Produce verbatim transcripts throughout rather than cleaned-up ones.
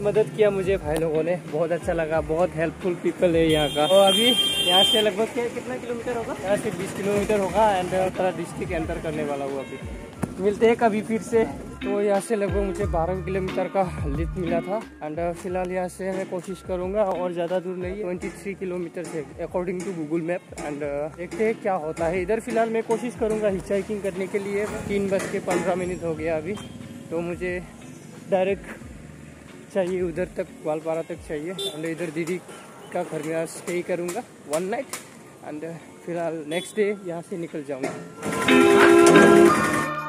मदद किया मुझे भाई लोगों ने, बहुत अच्छा लगा, बहुत हेल्पफुल पीपल है यहाँ का। और अभी यहाँ से लगभग कितना किलोमीटर होगा, यहाँ से बीस किलोमीटर होगा एंड उत्तरा डिस्ट्रिक्ट एंटर करने वाला हूँ। अभी मिलते हैं कभी फिर से। तो यहाँ से लगभग मुझे बारह किलोमीटर का लिफ्ट मिला था एंड फिलहाल यहाँ से मैं कोशिश करूँगा, और ज़्यादा दूर नहीं, तेईस किलोमीटर है according to Google map. And देखते हैं क्या होता है इधर। फिलहाल मैं कोशिश करूँगा हिचहाइकिंग करने के लिए। तीन बज के पंद्रह मिनट हो गया अभी, तो मुझे डायरेक्ट चाहिए उधर तक, ग्वालपारा तक चाहिए। एंड इधर दीदी का घर में स्टे करूँगा वन नाइट एंड फिलहाल नेक्स्ट डे यहाँ से निकल जाऊँगा।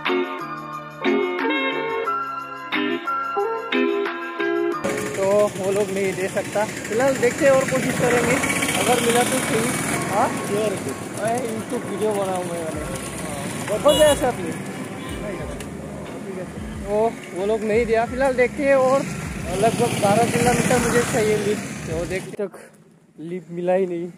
तो वो लोग नहीं दे सकता, फिलहाल देखते हैं और कोशिश करेंगे, अगर मिला तो सही। हाँ मैं यूट्यूब वीडियो बनाऊँ मैं मैंने हो जाए ऐसा अपनी। तो वो लोग नहीं दिया, फिलहाल देखते हैं। और लगभग बारह किलोमीटर मुझे चाहिए लिफ्ट, तो देखते तक लिफ्ट मिला ही नहीं।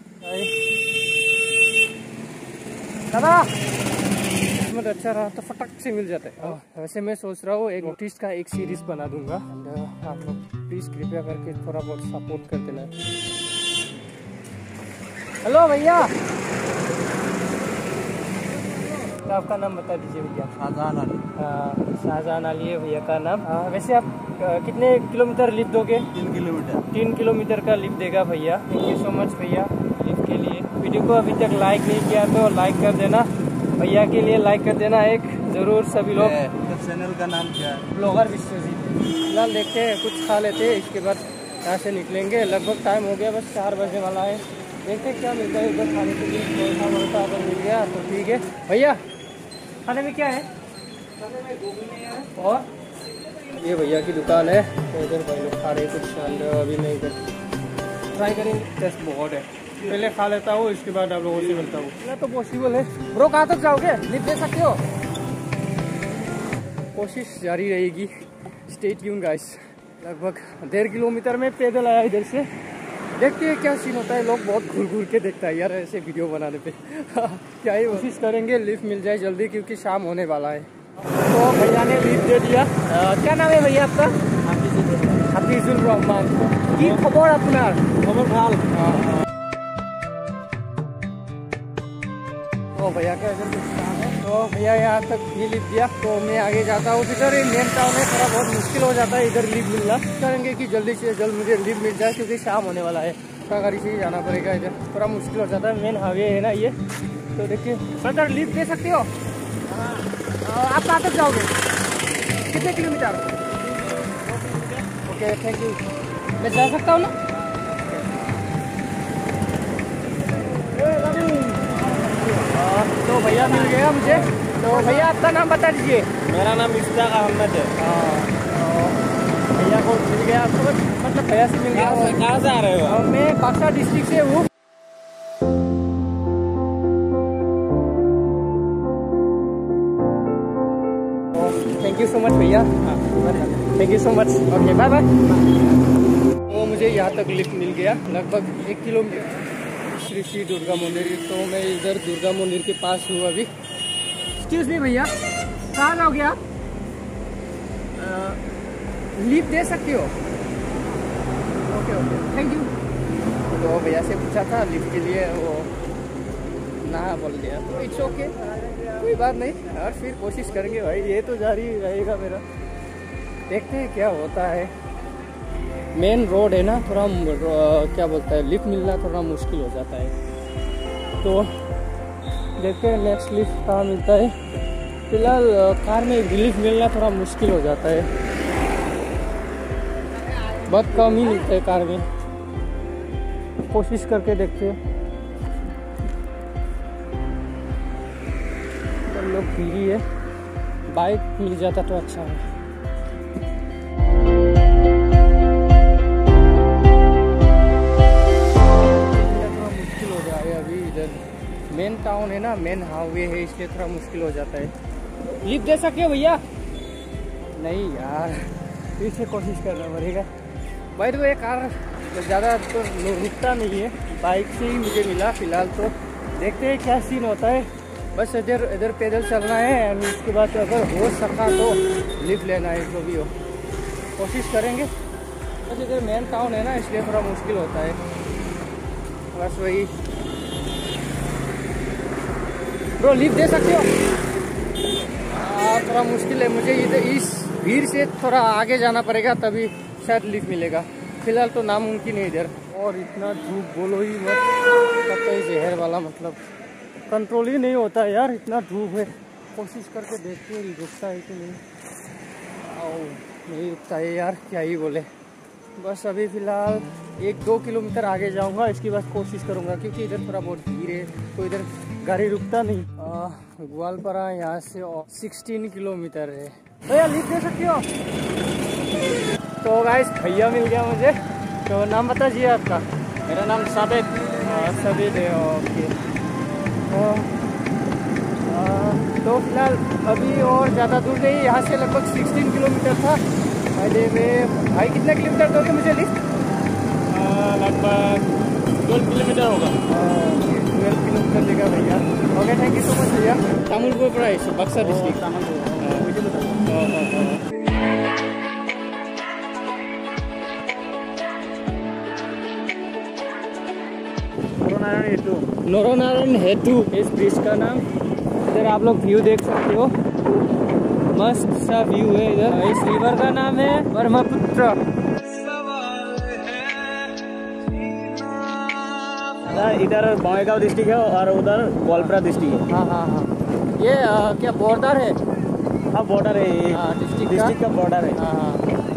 दादा किस्मत अच्छा रहा तो फटक से मिल जाता है। वैसे मैं सोच रहा हूँ एक नोटिस का एक सीरीज बना दूंगा, आप लोग प्लीज कृपया करके थोड़ा बहुत सपोर्ट कर देना। हेलो भैया, तो आपका नाम बता दीजिए भैया। शाहजहान अली। शाहजहान अली है भैया का नाम। आ, वैसे आप आ, कितने किलोमीटर लिफ्ट दोगे? तीन किलोमीटर तीन किलोमीटर का लिफ्ट देगा भैया। थैंक यू सो मच भैया लिफ्ट के लिए। वीडियो को अभी तक लाइक नहीं किया तो लाइक कर देना, भैया के लिए लाइक कर देना एक जरूर सभी लोग। चैनल का नाम क्या है? ब्लॉगर विश्वजीत। फिलहाल देखते हैं, कुछ खा लेते हैं, इसके बाद यहाँ से निकलेंगे। लगभग टाइम हो गया, बस चार बजने वाला है। देखते हैं क्या मिलता है इधर खाने के लिए। ऐसा बोलता अगर मिल गया तो ठीक है। भैया खाने में क्या है? खाने में गोभी है। और ये भैया की दुकान है, तो इधर भाई लोग खा रहे कुछ अंदर। अभी मैं इधर ट्राई करेंगे, टेस्ट बहुत है, पहले खा लेता हूँ, इसके बाद आप लोगों से मिलता हूँ। ना तो पॉसिबल है। ब्रो कहाँ तक जाओगे? लिफ्ट दे सकते हो? कोशिश जारी रहेगी। Stay tune guys. लगभग डेढ़ किलोमीटर में पैदल आया इधर से। देखते हैं क्या सीन होता है। लोग बहुत घूर घूर के देखता है यार ऐसे वीडियो बनाने पे। क्या ही कोशिश करेंगे लिफ्ट मिल जाए जल्दी, क्योंकि शाम होने वाला है। तो भैया ने लिफ्ट दे दिया। आ, क्या नाम है भैया आपका? हफीजुल रहमान। की खबर अपना? खबर ভাল। तो भैया का इधर कुछ काम है, तो भैया यहाँ तक भी लिफ्ट दिया, तो मैं आगे जाता हूँ। इधर मेन टाउन है, थोड़ा बहुत मुश्किल हो जाता है इधर लिफ्ट मिलना। करेंगे कि जल्दी से जल्द मुझे लिफ्ट मिल जाए, क्योंकि शाम होने वाला है। थोड़ा गाड़ी से ही जाना पड़ेगा, इधर थोड़ा मुश्किल हो जाता है। मेन हाईवे है ना ये। तो देखिए सर, लिफ्ट दे सकते हो? आप कहाँ तक जाओगे? कितने किलोमीटर? Okay thank you. मैं जा सकता हूँ ना? तो भैया मिल गया मुझे। तो भैया आपका नाम बता दीजिए। मेरा नाम इश्तियाक अहमद है। भैया को मिल गया, आपको मतलब भैया से मिल गया। कहाँ से आ रहे हो? मैं बक्सर डिस्ट्रिक्ट से हूँ। थैंक यू सो मच भैया, thank you so much. Okay bye bye. तो मुझे यहाँ तक लिफ्ट मिल गया, लगभग एक किलोमीटर श्री श्री दुर्गा मंदिर। तो मैं इधर दुर्गा मंदिर के पास हूँ अभी। एक्सक्यूज मी भैया, कहाँ जाओगे आप? लिफ्ट दे सकते हो? Okay okay thank you. तो भैया से पूछा था लिफ्ट के लिए, वो ना बोल दिया, तो इट्स ओके, कोई बात नहीं। और फिर कोशिश करेंगे भाई, ये तो जारी रहेगा मेरा। देखते हैं क्या होता है। मेन रोड है ना, थोड़ा क्या बोलता है, लिफ्ट मिलना थोड़ा मुश्किल हो जाता है। तो देखते हैं नेक्स्ट लिफ्ट कहाँ मिलता है। फिलहाल कार में रिलीफ मिलना थोड़ा मुश्किल हो जाता है, बहुत कम ही मिलता है कार में। कोशिश करके देखते हैं। तो लोग फ्री है, बाइक मिल जाता तो अच्छा है। मेन टाउन है ना, मेन हाईवे है, इसलिए थोड़ा मुश्किल हो जाता है। लिफ्ट दे सकते हो भैया? नहीं यार, फिर से कोशिश करना पड़ेगा। भाई तो ये कार ज़्यादा तो रुकता नहीं है, बाइक से ही मुझे मिला फिलहाल। तो देखते हैं क्या सीन होता है। बस इधर इधर पैदल चलना है, और उसके बाद अगर हो सका तो लिफ्ट लेना है, जो भी हो कोशिश करेंगे। बस इधर मेन टाउन है ना, इसलिए थोड़ा मुश्किल होता है। बस वही। ब्रो लिफ्ट दे सकते हो? आ, थोड़ा मुश्किल है मुझे, इधर इस भीड़ से थोड़ा आगे जाना पड़ेगा तभी शायद लिफ्ट मिलेगा। फिलहाल तो नामुमकिन है इधर। और इतना धूप बोलो ही मत, कतई जहर वाला, मतलब कंट्रोल ही नहीं होता यार, इतना धूप है। कोशिश करके देखते हैं रुकता है कि नहीं। आओ नहीं रुकता है यार, क्या ही बोले। बस अभी फ़िलहाल एक दो किलोमीटर आगे जाऊंगा, इसके बाद कोशिश करूंगा, क्योंकि इधर थोड़ा बहुत भीड़ है तो इधर गाड़ी रुकता नहीं। ग्वालपारा यहाँ से सोलह किलोमीटर है। भैया लिफ्ट दे सकते हो? तो गाइस भैया मिल गया मुझे। तो नाम बता दीजिए आपका। मेरा नाम साबित। सभी दे ओके। तो, तो फिलहाल अभी और ज़्यादा दूर नहीं, यहाँ से लगभग सोलह किलोमीटर था। पहले में भाई कितना किलोमीटर दोगे मुझे लिफ्ट? लगभग ट्वेल्व किलोमीटर होगा। ट्वेल्व किलोमीटर लेगा भैया। Okay thank you so much भैया। तामुलपुर प्राइस बक्सर डिस्ट्रिक्ट। नरोनारायण हेतु। नरोनारायण हेतु इस ब्रिज का नाम। इधर आप लोग व्यू देख सकते हो, मस्त सा व्यू है इधर। इस रिवर का नाम है ब्रह्मपुत्र। इधर बॉयगांव डिस्ट्रिक्ट है और उधर ग्वालपारा डिस्ट्रिक्ट है। हाँ हाँ हाँ ये आ, क्या बॉर्डर है? हाँ बॉर्डर है, डिस्ट्रिक्ट डिस्ट्रिक्ट का बॉर्डर है। हाँ हाँ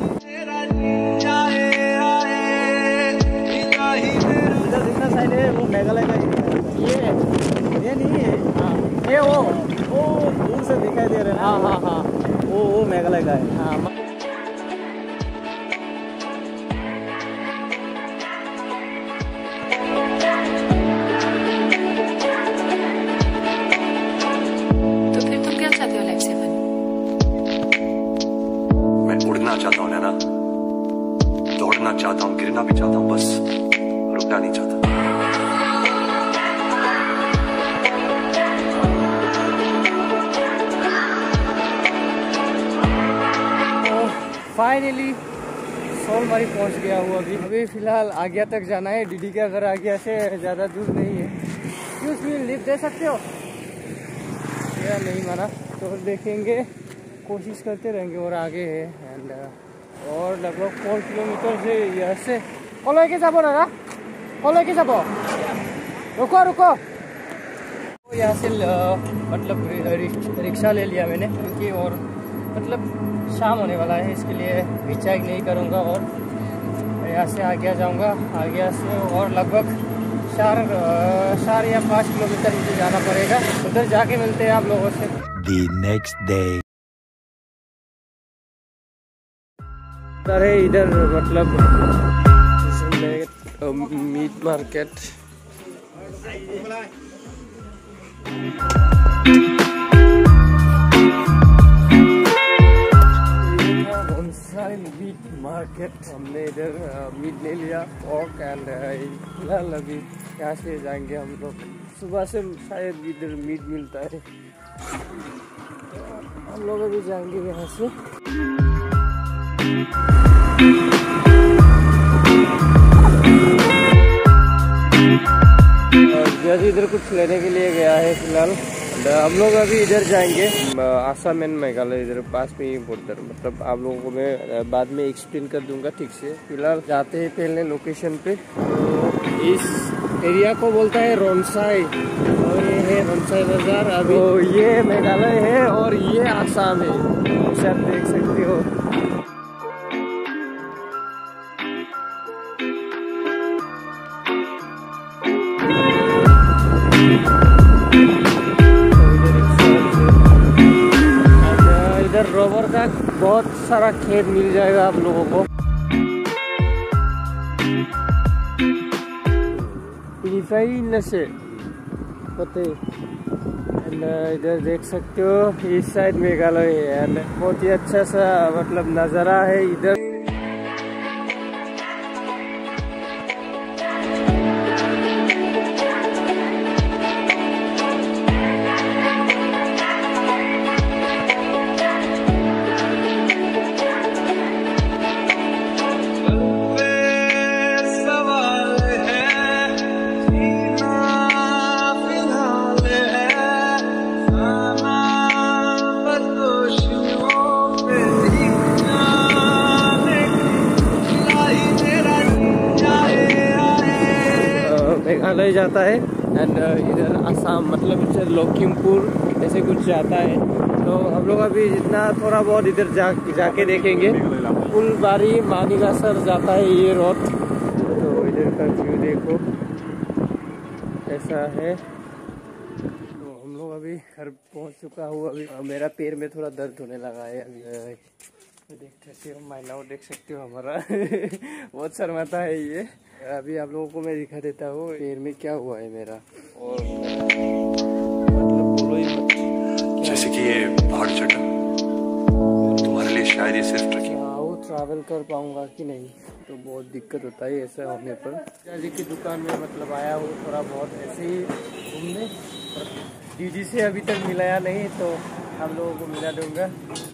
इधर जितना साइड है वो मेघालय का ही है। ये ये नहीं है। हाँ ये वो वो दूर से दिखाई दे रहे हैं। हाँ हाँ हाँ वो वो मेघालय का है। हाँ उड़ना चाहता हूँ ना, दौड़ना चाहता हूँ, गिरना भी चाहता हूँ, बस रुकना नहीं चाहता। फाइनली सोलमारी पहुंच गया हूँ। अभी अभी फिलहाल आज्ञा तक जाना है। दीदी का घर आज्ञा से ज़्यादा दूर नहीं है। क्यों उसमें लिफ्ट दे सकते हो? या नहीं माना तो देखेंगे, कोशिश करते रहेंगे। और आगे है एंड और लगभग फोर किलोमीटर से यहाँ से कल के যাব ना कल के যাব रुको रुको। तो यहाँ से मतलब रिक्शा ले लिया मैंने, क्योंकि और मतलब शाम होने वाला है, इसके लिए हिचहाइक नहीं करूँगा और यहाँ से आगे जाऊँगा। आगे से और लगभग चार चार या पाँच किलोमीटर मुझे जाना पड़ेगा। उधर जाके मिलते हैं आप लोगों से। The next day. है इधर मतलब मीट मार्केट। मीट मार्केट हमने इधर मीट ले लिया पोर्क एंड फिलहाल अभी यहाँ से जाएंगे हम लोग। सुबह से शायद इधर मीट मिलता है, हम लोग अभी जाएंगे यहाँ से। जैसे इधर कुछ लेने के लिए गया है फिलहाल। हम लोग अभी इधर जाएंगे आसाम एंड मेघालय, इधर पास में ही बॉर्डर। मतलब आप लोगों को मैं बाद में एक्सप्लेन कर दूंगा ठीक से। फिलहाल जाते हैं पहले लोकेशन पे। तो इस एरिया को बोलता है रोनसाई और ये है रोनसाई बाजार। अभी तो ये मेघालय है और ये आसाम है, शायद देख सकते हो। इधर रबर का बहुत सारा खेत मिल जाएगा आप लोगों को। नशे पते इधर देख सकते हो, इस साइड मेघालय है एंड बहुत ही अच्छा सा मतलब नज़ारा है इधर। मेघालय जाता है एंड इधर असम मतलब लखीमपुर ऐसे कुछ जाता है। तो हम लोग अभी जितना थोड़ा बहुत इधर जा जाके देखेंगे। फुलबारी मानिकासर जाता है ये रोड। तो इधर का व्यू देखो ऐसा है। तो हम लोग अभी घर पहुंच चुका हूँ। अभी मेरा पैर में थोड़ा दर्द होने लगा है अभी। देख सकते हो माइनाओ देख सकते हो हमारा बहुत शर्माता है ये। अभी आप लोगों को मैं दिखा देता हूँ पैर में क्या हुआ है मेरा। और मतलब बोलो ही मत। जैसे कि ये पहाड़ चढ़ना तुम्हारे लिए शायद ये सिर्फ ट्रैकिंग। वो ट्रैवल कर पाऊंगा कि नहीं तो बहुत दिक्कत होता है ऐसा होने पर। जी की दुकान में मतलब आया हूँ थोड़ा बहुत ऐसे ही घूमने। दीदी से अभी तक मिलाया नहीं तो हम लोगों को मिला दूंगा।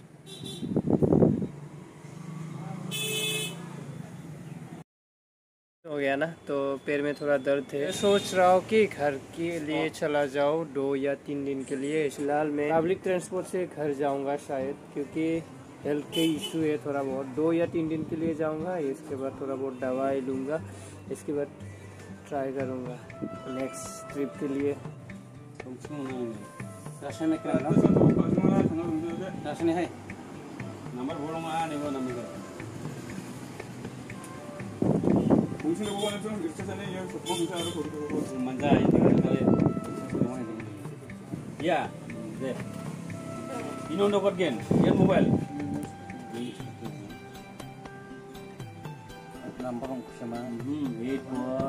हो गया ना तो पैर में थोड़ा दर्द है। सोच रहा हूँ कि घर के लिए चला जाओ दो या तीन दिन के लिए। फिलहाल मैं पब्लिक ट्रांसपोर्ट से घर जाऊंगा शायद, क्योंकि हेल्थ के इशू है थोड़ा बहुत। दो या तीन दिन के लिए जाऊंगा, इसके बाद थोड़ा बहुत दवाई लूँगा, इसके बाद ट्राई करूँगा नेक्स्ट ट्रिप के लिए। Ya, deh. Ini untuk bagian, bagian mobile. Nampak sama. Hmm, eight four.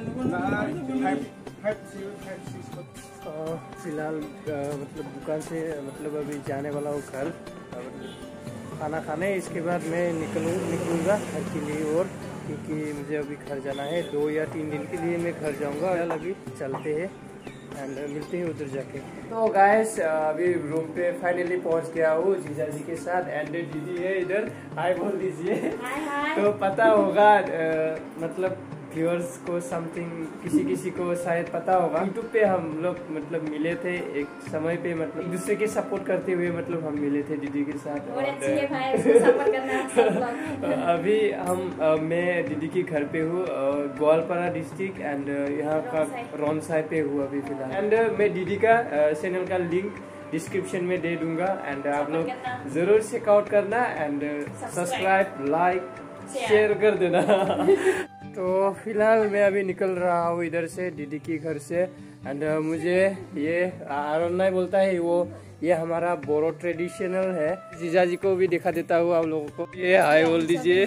फिलहाल मतलब दुकान से मतलब अभी जाने वाला हूँ घर खाना खाने। इसके बाद मैं निकलूँ निकलूँगा घर के लिए, और क्योंकि मुझे अभी घर जाना है। दो या तीन दिन के लिए मैं घर जाऊँगा। अभी चलते हैं एंड मिलते हैं उधर जाके। तो गाइस अभी रूम पे फाइनली पहुंच गया हूँ जीजा जी के साथ। एंड दीदी है इधर, हाय बोल दीजिए। तो पता होगा आ, मतलब व्यूअर्स को समथिंग किसी किसी को शायद पता होगा, यूट्यूब पे हम लोग मतलब मिले थे एक समय पे, मतलब एक दूसरे के सपोर्ट करते हुए मतलब हम मिले थे दीदी के साथ। और सपोर्ट करना अभी हम आ, मैं दीदी के घर पे हूँ ग्वालपारा डिस्ट्रिक्ट एंड यहाँ का रोनसाई पे हूँ अभी फिलहाल। एंड मैं दीदी का चैनल का लिंक डिस्क्रिप्शन में दे दूंगा एंड आप लोग जरूर चेकआउट करना एंड सब्सक्राइब लाइक शेयर कर देना। तो फिलहाल मैं अभी निकल रहा हूँ इधर से दीदी के घर से। एंड मुझे ये आरोनाई बोलता है वो, ये हमारा बोरो ट्रेडिशनल है। जीजा जी को भी दिखा देता हूँ आप लोगों को। ये हाय बोल दीजिए।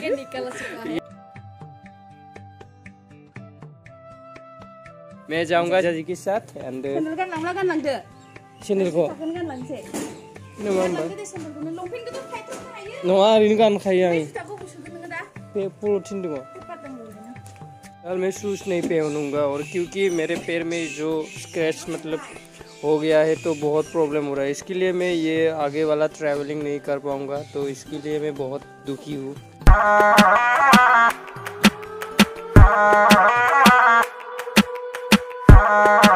मैं जाऊंगा जीजा जी के साथ एंड चैनल को नवा रिन गान खाया पे पूरा ठंड कल मैं शूज नहीं पहनूंगा, और क्योंकि मेरे पैर में जो स्क्रैच मतलब हो गया है तो बहुत प्रॉब्लम हो रहा है। इसके लिए मैं ये आगे वाला ट्रैवलिंग नहीं कर पाऊंगा, तो इसके लिए मैं बहुत दुखी हूँ। Ah